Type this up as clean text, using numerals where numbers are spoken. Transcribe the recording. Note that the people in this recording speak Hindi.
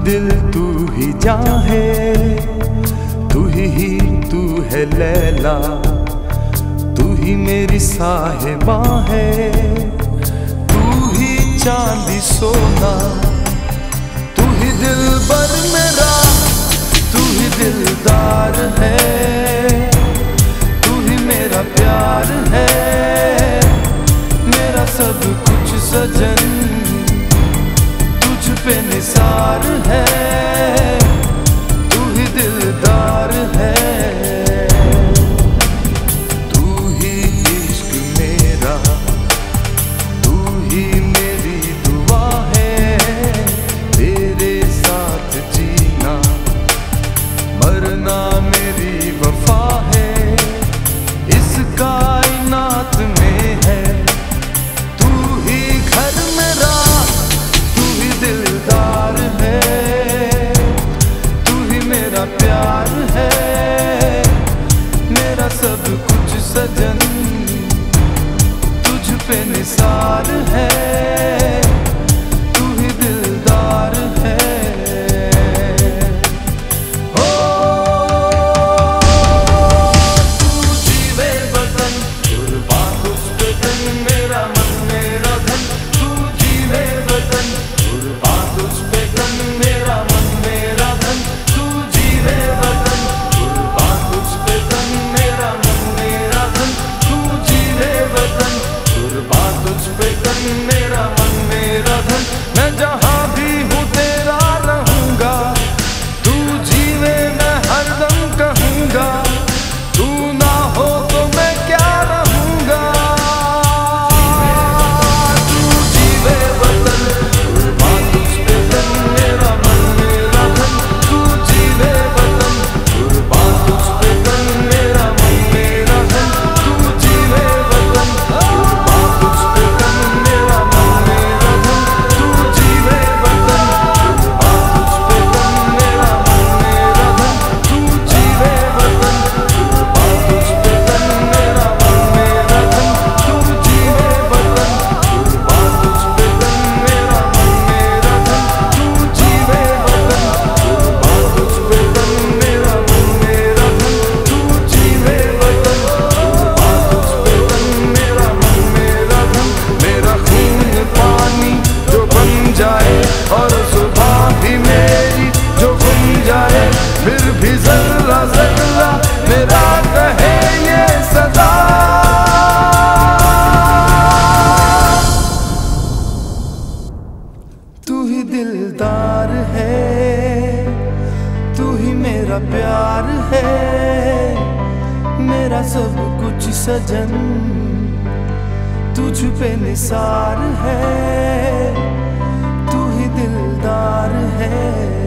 दिल तू ही जान है, तू है लैला, तू ही मेरी साहिबा है, तू ही चांदी सोना, तू ही दिलबर मेरा, तू ही दिलदार है, तू ही मेरा प्यार है, मेरा सब कुछ सजन, तुझ पे निसार है, तू ही दिलदार है, तू ही इश्क मेरा, तू ही मेरी दुआ है, तेरे साथ जीना मरना मेरी वफा है, इस कायनात में है तू ही घर मेरा, तू ही दिलदार है, तू ही मेरा प्यार है, मेरा सब कुछ सजन, तुझ पे निसार है, तू ही दिलदार है। ओ तू जीवे वतन, कुर्बान तुझ पे तन, मेरा मन मेरा धन, तू जीवे वतन, कुर्बान तुझ पे तन, मेरा मन मेरा धन, तू जीवे वतन, कुर्बान तुझ पे तन, मेरा मन मेरा धन, तू जीवे वतन, कुर्बान तुझ पे तन, मेरा मन मेरा धन, मैं जहाँ भी हूँ तेरा रहूँगा, तू जीवे मैं हरदम कहूँगा, तू ना हो तो मैं क्या रहूँगा, तू जीवे वतन, कुर्बान तुझ पे तन, मेरा मन मेरा धन, तू जीवे वतन, कुर्बान तुझ पे तन, मेरा मन मेरा धन, तू जीवे वतन, कुर्बान तुझ पे तन, मेरा मन मेरा धन, तू जीवे वतन, कुर्बान तुझ पे तन, मेरा मन मेरा धन, तू जीवे वतन, कुर्बान तुझ पे तन, मेरा मन मेरा धन, तू जीवे वतन, कुर्बान तुझ पे तन, मेरा मन मेरा धन, तू जीवे वतन, कुर्बान तुझ पे तन, मेरा मन मेरा धन, तू जीवे वतन, कुर्बान तुझ पे तन, मेरा मन मेरा धन, मेरा खून पानी जो बन जाए और सुबह भी मेरी जो गुम जाए, फिर भी जर्रा जर्रा मेरा कहे ये सदा, तू ही दिलदार है, तू ही मेरा प्यार है, मेरा सब कुछ सजन, तुझ पे निसार है, तू ही दिलदार है।